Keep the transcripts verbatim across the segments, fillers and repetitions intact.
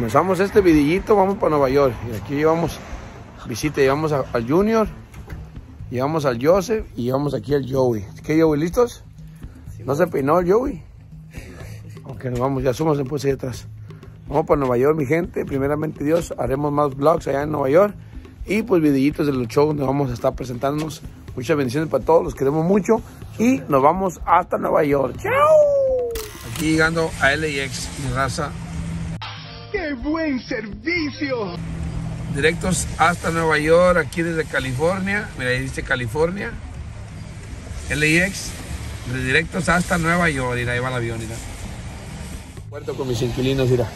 comenzamos este vidillito, vamos para Nueva York. Y aquí llevamos visita, llevamos a, al Junior, llevamos al Joseph y llevamos aquí al Joey. ¿Qué, Joey, listos? ¿No se peinó el Joey? Ok, nos vamos, ya somos después ahí atrás. Vamos para Nueva York, mi gente. Primeramente Dios, haremos más vlogs allá en Nueva York. Y pues vidillitos de los shows donde vamos a estar presentándonos. Muchas bendiciones para todos, los queremos mucho. Y nos vamos hasta Nueva York. ¡Chao! Aquí llegando a L A X, mi raza. ¡Qué buen servicio! Directos hasta Nueva York, aquí desde California. Mira, ahí dice California. L A X, de directos hasta Nueva York. Mira, ahí va el avión, mira. Puerto con mis inquilinos, mira.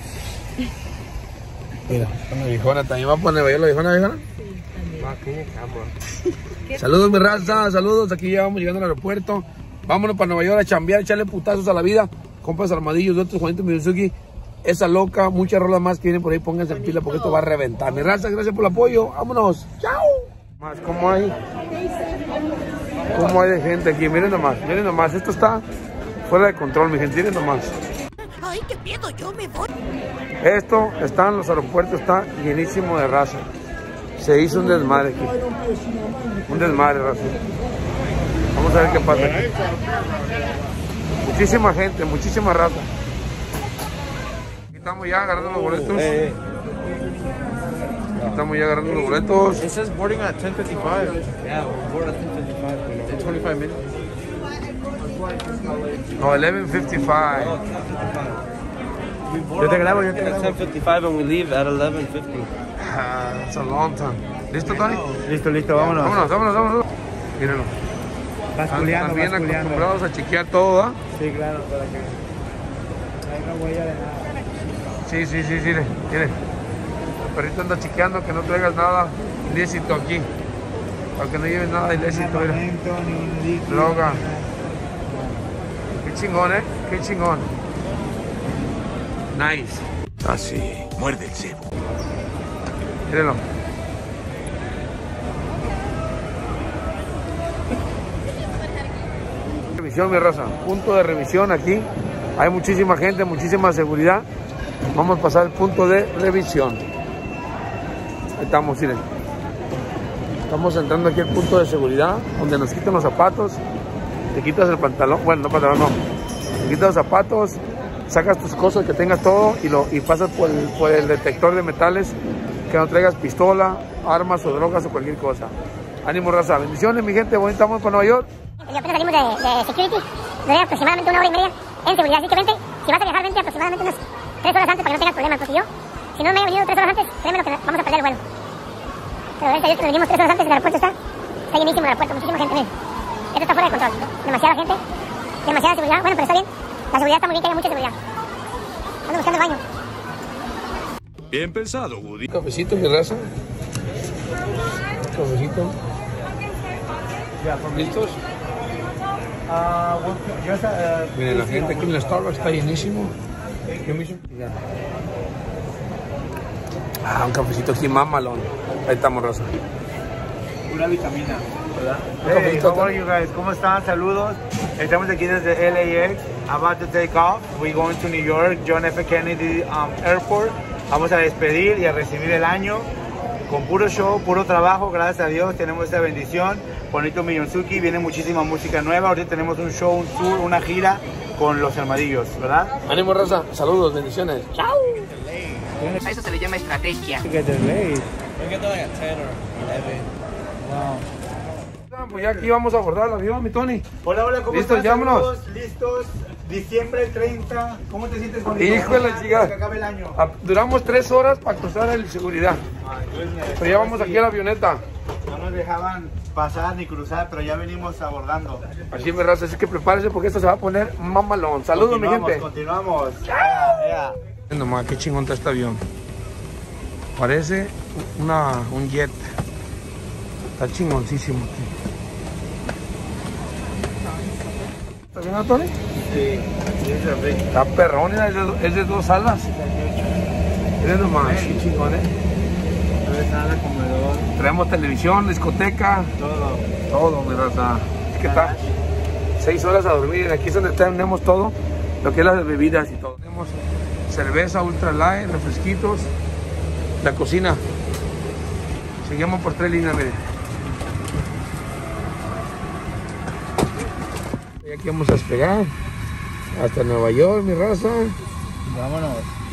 Mira, con la viejona, ¿también va para Nueva York la viejona, viejona? Sí, también. Saludos, mi raza, saludos. Aquí ya vamos llegando al aeropuerto. Vámonos para Nueva York a chambear, echarle putazos a la vida. Compas armadillos de otros, Juanito Miyosuki. Esa loca, muchas rolas más que vienen por ahí. Pónganse en pila porque esto va a reventar. Mi raza, gracias por el apoyo. Vámonos. Chao. Más, ¿cómo hay? ¿Cómo hay de gente aquí? Miren nomás, miren nomás. Esto está fuera de control, mi gente. Miren nomás. Ay, qué miedo, yo me voy. Esto está en los aeropuertos, está llenísimo de raza. Se hizo un desmadre aquí. Un desmadre, raza. Vamos a ver qué pasa aquí. Muchísima gente, muchísima raza. Aquí estamos ya agarrando los boletos. Aquí estamos ya agarrando los boletos. It says boarding at ten fifty-five. Yeah, board at ten fifty-five. In twenty-five minutes. No, eleven fifty-five. Yo te grabo, yo te grabo. At ten fifty-five and we leave at eleven fifty. Ah, that's a long time. ¿Listo, Tony? Listo, listo, vámonos. Vámonos, vámonos, vámonos. Mírenlo. Basculeando, Están bien basculeando. acostumbrados a chequear todo, ¿ah? Sí, claro, para que no haya huella de nada. Sí, sí, sí, sí, mire. El perrito anda chequeando que no traigas nada ilícito aquí. Para que no lleves nada ilícito, mira. Droga. Qué chingón, ¿eh? Qué chingón. Nice. Así, muerde el cebo. Mírenlo. Revisión, mi raza. Punto de revisión aquí. Hay muchísima gente, muchísima seguridad. Vamos a pasar el punto de revisión. Ahí estamos, miren. Estamos entrando aquí al punto de seguridad, donde nos quitan los zapatos. Te quitas el pantalón, bueno, no pantalón, no. Te quitas los zapatos, sacas tus cosas, que tengas todo y, lo, y pasas por el, por el detector de metales, que no traigas pistola, armas o drogas o cualquier cosa. Ánimo, raza. Bendiciones, mi gente. Bonita, vamos para Nueva York. Y apenas salimos de, de security, dura aproximadamente una hora y media en seguridad. Así que vente, si vas a viajar, vente aproximadamente unas tres horas antes para que no tengas problemas. Porque yo, si no me he venido tres horas antes, créeme lo que vamos a perder el vuelo. Pero gracias a Dios que nos venimos tres horas antes, el aeropuerto está, está llenísimo el aeropuerto, muchísima gente, miren. Esto está fuera de control, demasiada gente, demasiada seguridad. Bueno, pero está bien, la seguridad está muy bien, que haya mucha seguridad. Ando buscando el baño. Bien pensado, Woody. Cafecito, mi raza. Cafecito. ¿Listos? Ah, bueno, yo esa, uh, Miren, la gente aquí en el Starbucks está llenísimo. ¿Qué me hizo? Ah, un cafecito aquí mamalón. Ahí estamos, raza. Una vitamina, ¿verdad? Hey, Hey, how are you guys? ¿Cómo están? Saludos. Estamos aquí desde L A X, about to take off. We're going to New York, John F. Kennedy um, Airport. Vamos a despedir y a recibir el año con puro show, puro trabajo. Gracias a Dios tenemos esta bendición. Juanito Miyosuki, viene muchísima música nueva. Ahorita tenemos un show, un tour, una gira con los armadillos, ¿verdad? Ánimo, raza. Saludos, bendiciones. Chao. A eso se le llama estrategia. Get delayed. Pues ya aquí vamos a abordar el avión, mi Tony. Hola, hola, ¿cómo ¿Listos? están? Vámonos. Saludos, listos. Diciembre treinta. ¿Cómo te sientes, Juanito? Hijo de la Ya, chica. que acabe el año. Ah, duramos tres horas para cruzar el seguridad. Ay, goodness. Pero ya vamos aquí a la avioneta. No nos dejaban pasar ni cruzar, pero ya venimos abordando. Así, mi raza. Así que prepárense porque esto se va a poner mamalón. Saludos, mi gente. Continuamos, continuamos. Nomás, qué chingón está este avión. Parece una, un jet. Está chingoncísimo aquí. ¿Está bien, Tony? Sí, sí, es rico. Está perrón, es de, es de dos alas. Miren nomás, qué chingón, ¿eh? Sala, comedor, Traemos televisión, discoteca, todo. todo, mi raza. Es que está seis horas a dormir. Aquí es donde tenemos todo, lo que es las bebidas y todo. Tenemos cerveza ultra light, refresquitos. La cocina. Seguimos por tres líneas, miren. Y aquí vamos a esperar hasta Nueva York, mi raza. Vámonos.